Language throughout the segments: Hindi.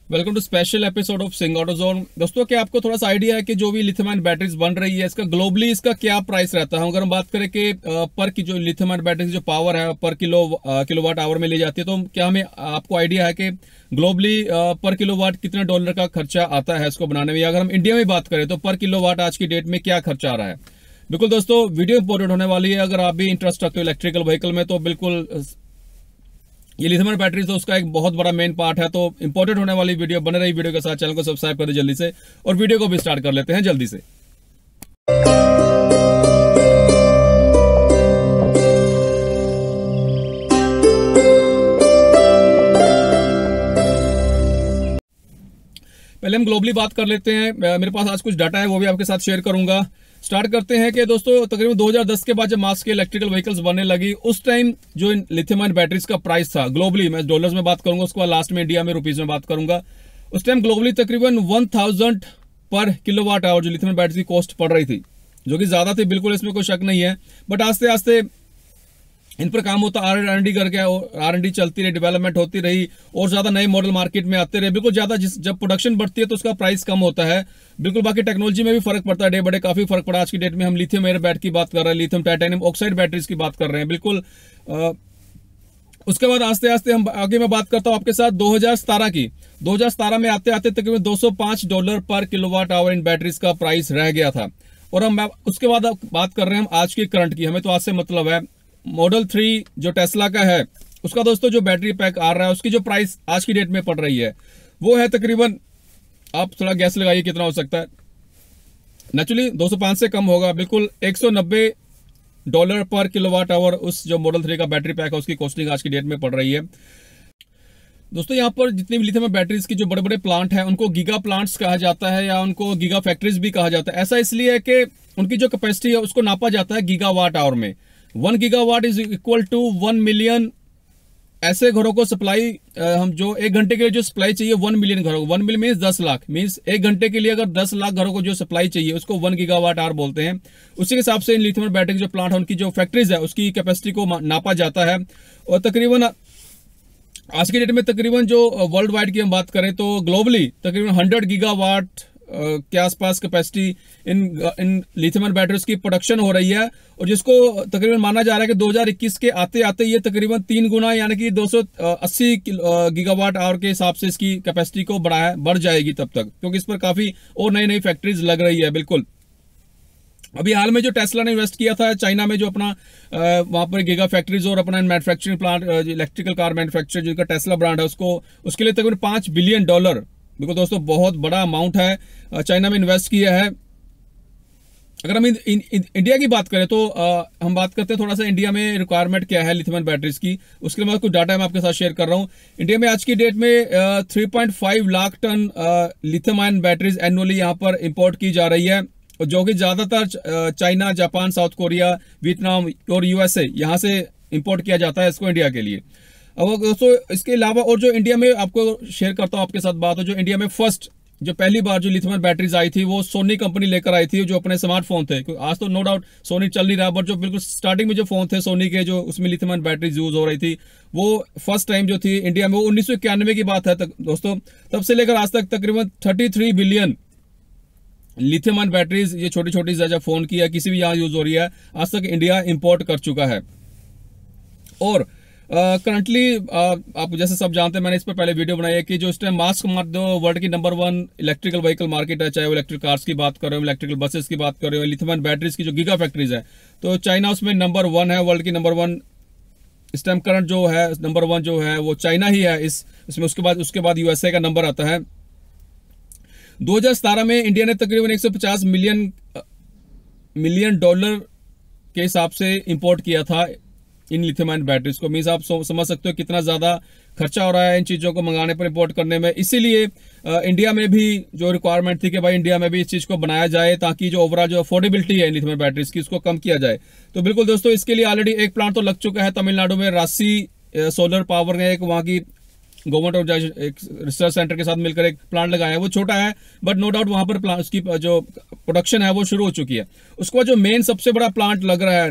Welcome to special episode of Singh auto zone. दोस्तों, क्या आपको थोड़ा सा आइडिया है कि जो भी लिथियम आयन बैटरीज बन रही है इसका ग्लोबली इसका क्या प्राइस रहता है? अगर हम बात करें कि पर की जो लिथियम आयन बैटरी जो पावर है पर किलोवाट आवर में ली जाती है, तो क्या हमें आपको आइडिया है कि ग्लोबली पर किलोवाट कितने डॉलर का खर्चा आता है इसको बनाने में? या अगर हम इंडिया में बात करें तो पर किलोवाट आज की डेट में क्या खर्चा आ रहा है? बिल्कुल दोस्तों, वीडियो इंपॉर्टेंट होने वाली है। अगर आप भी इंटरेस्ट रखते हो इलेक्ट्रिकल व्हीकल में तो बिल्कुल ये लिथियम आयन बैटरी तो उसका एक बहुत बड़ा मेन पार्ट है। तो इंपॉर्टेंट होने वाली वीडियो बने रही। वीडियो के साथ चैनल को सब्सक्राइब कर दे जल्दी से, और वीडियो को भी स्टार्ट कर लेते हैं जल्दी से। पहले हम ग्लोबली बात कर लेते हैं। मेरे पास आज कुछ डाटा है, वो भी आपके साथ शेयर करूंगा। स्टार्ट करते हैं कि दोस्तों, तकरीबन 2010 के बाद जब मास के इलेक्ट्रिकल व्हीकल्स बनने लगी, उस टाइम जो लिथियम आयन बैटरीज का प्राइस था ग्लोबली, मैं डॉलर्स में बात करूंगा, उसके बाद लास्ट में इंडिया में रुपीज में बात करूंगा। उस टाइम ग्लोबली तकरीबन 1000 पर किलोवाट आवर जो लिथियम आयन बैटरी की कॉस्ट पड़ रही थी, जो कि ज्यादा थी, बिल्कुल इसमें कोई शक नहीं है। बट आस्ते आस्ते इन पर काम होता, R&D करके R&D चलती रही, डेवलपमेंट होती रही, और ज्यादा नए मॉडल मार्केट में आते रहे। बिल्कुल ज्यादा जब प्रोडक्शन बढ़ती है तो उसका प्राइस कम होता है। बिल्कुल बाकी टेक्नोलॉजी में भी फर्क पड़ता है, डे बड़े काफी फर्क पड़ा। आज की डेट में हम लिथियम एयर बैट की बात कर रहे हैं, लिथियम टाइटेनियम ऑक्साइड बैटरीज की बात कर रहे हैं। बिल्कुल उसके बाद आस्ते आस्ते हम आगे मैं बात करता हूं आपके साथ 2017 की। 2017 में आते आते तकरीबन $205 पर किलोवाट आवर इन बैटरीज का प्राइस रह गया था। और हम उसके बाद बात कर रहे हैं हम आज की करंट की। हमें तो आज से मतलब है मॉडल 3 जो टेस्ला का है, उसका दोस्तों जो बैटरी पैक आ रहा है, उसकी जो प्राइस आज की डेट में पड़ रही है वो है तकरीबन, आप थोड़ा गैस लगाइए कितना हो सकता है। नेचुरली 205 से कम होगा, बिल्कुल $190 पर किलोवाट आवर उस जो मॉडल 3 का बैटरी पैक है उसकी कॉस्टिंग आज की डेट में पड़ रही है। दोस्तों, यहाँ पर जितनी भी लिथियम बैटरीज की जो बड़े बड़े प्लांट हैं उनको गीगा प्लांट्स कहा जाता है, या उनको गीगा फैक्ट्रीज भी कहा जाता है। ऐसा इसलिए है कि उनकी जो कैपेसिटी है उसको नापा जाता है गीगावाट आवर में। 1 gigawatt is equal to 1 million ऐसे घरों को सप्लाई, हम जो एक घंटे के लिए जो सप्लाई चाहिए 1 मिलियन घरों को, 1 मिलियन मीन्स 10 लाख, मीन्स एक घंटे के लिए अगर 10 लाख घरों को जो सप्लाई चाहिए उसको 1 गीगावाट आवर बोलते हैं। उसी के हिसाब से इन लिथियम बैटरी जो प्लांट है उनकी जो फैक्ट्रीज है उसकी कैपेसिटी को नापा जाता है। और तकरीबन आज की डेट में तकरीबन जो वर्ल्ड वाइड की हम बात करें तो ग्लोबली तकरीबन 100 गीगावाट के आसपास कैपेसिटी इन लिथियम बैटरीज की प्रोडक्शन हो रही है। और जिसको तकरीबन माना जा रहा है कि 2021 के आते आते ये तकरीबन 3 गुना यानी कि 280 गीगावाट आवर के हिसाब से इसकी कैपेसिटी को बढ़ जाएगी तब तक, क्योंकि इस पर काफी और नई नई फैक्ट्रीज लग रही है। बिल्कुल अभी हाल में जो टेस्ला ने इन्वेस्ट किया था चाइना में, जो अपना वहां पर गीगा फैक्ट्रीज और अपना manufacturing plant, electrical car manufacture जिनका टेस्ला ब्रांड है, उसके लिए तकरीबन $5 बिलियन, बिल्कुल दोस्तों बहुत बड़ा अमाउंट है, चाइना में इन्वेस्ट किया है। अगर हम इंडिया की बात करें तो हम बात करते हैं थोड़ा सा इंडिया में रिक्वायरमेंट क्या है लिथियम बैटरीज की। उसके बाद कुछ डाटा मैं आपके साथ शेयर कर रहा हूं। इंडिया में आज की डेट में 3.5 lakh tonne lithium ion batteries annually यहां पर इंपोर्ट की जा रही है, जो कि ज्यादातर China, Japan, South Korea, Vietnam और USA यहां से इंपोर्ट किया जाता है इसको इंडिया के लिए। अब दोस्तों इसके अलावा और जो इंडिया में आपको शेयर करता हूं आपके साथ बात हो, जो इंडिया में फर्स्ट जो पहली बार जो लिथियम बैटरीज आई थी वो सोनी कंपनी लेकर आई थी, जो अपने स्मार्टफोन थे। आज तो नो डाउट सोनी चल नहीं रहा, बट जो बिल्कुल स्टार्टिंग में जो फोन थे सोनी के, जो उसमें लिथियम बैटरीज यूज हो रही थी, वो फर्स्ट टाइम जो थी इंडिया में, वो 1991 की बात है दोस्तों। तब से लेकर आज तक तकरीबन 33 बिलियन लिथियम आयन बैटरीज, ये छोटी छोटी जब फोन की या किसी भी यहाँ यूज हो रही है, आज तक इंडिया इंपोर्ट कर चुका है। और करंटली आप जैसे सब जानते हैं, मैंने इस पर पहले वीडियो बनाई है कि जो इस टाइम मास वर्ल्ड की नंबर 1 इलेक्ट्रिकल व्हीकल मार्केट है, चाहे वो इलेक्ट्रिक कार्स की बात कर रहे हो, इलेक्ट्रिकल बसेस की बात कर रहे हो, लिथियम आयन बैटरीज की जो गीगा फैक्ट्रीज है, तो चाइना उसमें नंबर 1 है, वर्ल्ड की नंबर 1 इस टाइम करंट जो है नंबर 1 जो है वो चाइना ही है इसमें। उसके बाद USA का नंबर आता है। 2017 में इंडिया ने तकरीबन 150 मिलियन डॉलर के हिसाब से इंपोर्ट किया था इन लिथियम आयन बैटरीज को। मीन्स आप समझ सकते हो कितना ज्यादा खर्चा हो रहा है इन चीजों को मंगाने पर, इंपोर्ट करने में। इसीलिए इंडिया में भी जो रिक्वायरमेंट थी कि भाई इंडिया में भी इस चीज को बनाया जाए, ताकि जो ओवरऑल जो अफोर्डेबिलिटी है लिथियम बैटरीज की उसको कम किया जाए। तो बिल्कुल दोस्तों इसके लिए ऑलरेडी एक प्लांट तो लग चुका है तमिलनाडु में, राशि सोलर पावर ने एक वहां की गवर्नमेंट और एक रिसर्च सेंटर के साथ मिलकर एक प्लांट लगाया है। वो छोटा है बट नो डाउट वहां पर उसकी जो प्रोडक्शन है वो शुरू हो चुकी है। उसके बाद जो मेन सबसे बड़ा प्लांट लग रहा है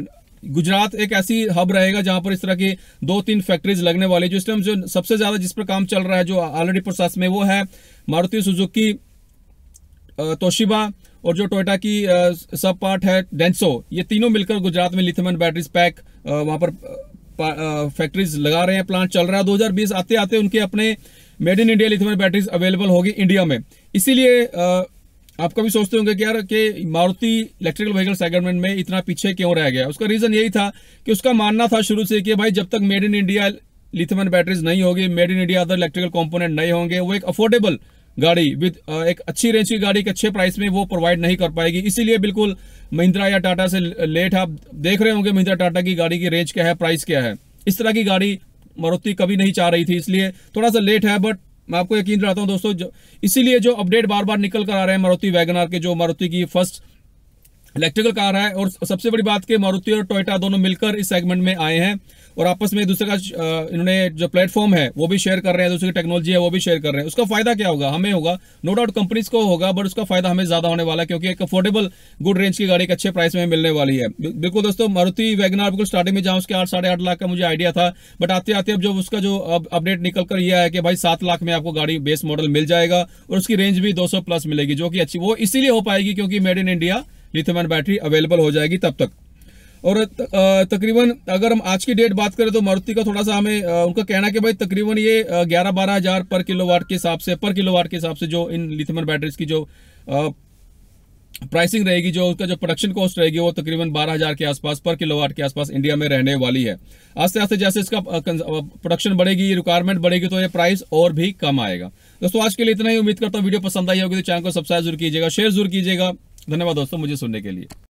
गुजरात एक ऐसी हब रहेगा जहां पर इस तरह की 2-3 फैक्ट्रीज लगने वाली, जो इस टाइम जो सबसे ज्यादा जिस पर काम चल रहा है, जो ऑलरेडी प्रोसेस में, वो है मारुति सुजुकी, तोशिबा और जो टोयोटा की सब पार्ट है डेंसो। ये तीनों मिलकर गुजरात में लिथियम आयन बैटरीज पैक वहां पर फैक्ट्रीज लगा रहे हैं, प्लांट चल रहा है। 2020 आते आते उनके अपने made in India lithium ion batteries available होगी इंडिया में। इसीलिए आप कभी सोचते होंगे कि यार कि मारुति इलेक्ट्रिकल व्हीकल सेगमेंट में इतना पीछे क्यों रह गया। उसका रीजन यही था कि उसका मानना था शुरू से कि भाई जब तक made in India lithium ion batteries नहीं होगी, made in India other electrical component नहीं होंगे, वो एक अफोर्डेबल गाड़ी विद एक अच्छी रेंज की गाड़ी, एक अच्छे प्राइस में वो प्रोवाइड नहीं कर पाएगी। इसीलिए बिल्कुल महिंद्रा या टाटा से लेट आप देख रहे होंगे महिंद्रा टाटा की गाड़ी की रेंज क्या है, प्राइस क्या है। इस तरह की गाड़ी मारुति कभी नहीं चाह रही थी, इसलिए थोड़ा सा लेट है। बट मैं आपको यकीन दिलाता हूं दोस्तों, इसीलिए जो अपडेट बार बार निकल कर आ रहे हैं मारुति वैगन आर के, जो मारुति की फर्स्ट इलेक्ट्रिकल कार है, और सबसे बड़ी बात कि मारुति और टोयोटा दोनों मिलकर इस सेगमेंट में आए हैं और आपस में एक दूसरे का इन्होंने जो प्लेटफॉर्म है वो भी शेयर कर रहे हैं, दूसरी की टेक्नोलॉजी है वो भी शेयर कर रहे हैं। उसका फायदा क्या होगा, हमें होगा, नो डाउट कंपनीज को होगा, बट उसका फायदा हमें ज्यादा होने वाला है, क्योंकि एक अफोर्डेबल गुड रेंज की गाड़ी एक अच्छे प्राइस में मिलने वाली है। बिल्कुल दोस्तों, मारुति वैगन आर बिल्कुल स्टार्टिंग में जहां उसके 8-8.5 लाख का मुझे आइडिया था, बट आते आते अब जो उसका जो अपडेट निकल कर यह है कि भाई 7 लाख में आपको गाड़ी बेस मॉडल मिल जाएगा और उसकी रेंज भी 200 प्लस मिलेगी, जो कि अच्छी वो इसीलिए हो पाएगी क्योंकि made in India lithium ion battery available हो जाएगी तब तक। और तकरीबन अगर हम आज की डेट बात करें तो मारुति का थोड़ा सा हमें उनका कहना है कि भाई तकरीबन ये 11-12 हज़ार पर किलोवाट के हिसाब से जो इन लिथियम आयन बैटरीज की जो प्राइसिंग रहेगी, जो उसका जो प्रोडक्शन कॉस्ट रहेगी, वो तकरीबन 12,000 के आसपास पर किलोवाट के आसपास इंडिया में रहने वाली है। आस्ते आस्ते जैसे इसका प्रोडक्शन बढ़ेगी, रिक्वायरमेंट बढ़ेगी, तो ये प्राइस और भी कम आएगा। दोस्तों आज के लिए इतना ही, उम्मीद करता हूँ वीडियो पसंद आई होगी, तो चैनल को सब्सक्राइब जरूर कीजिएगा, शेयर जरूर कीजिएगा। धन्यवाद दोस्तों मुझे सुनने के लिए।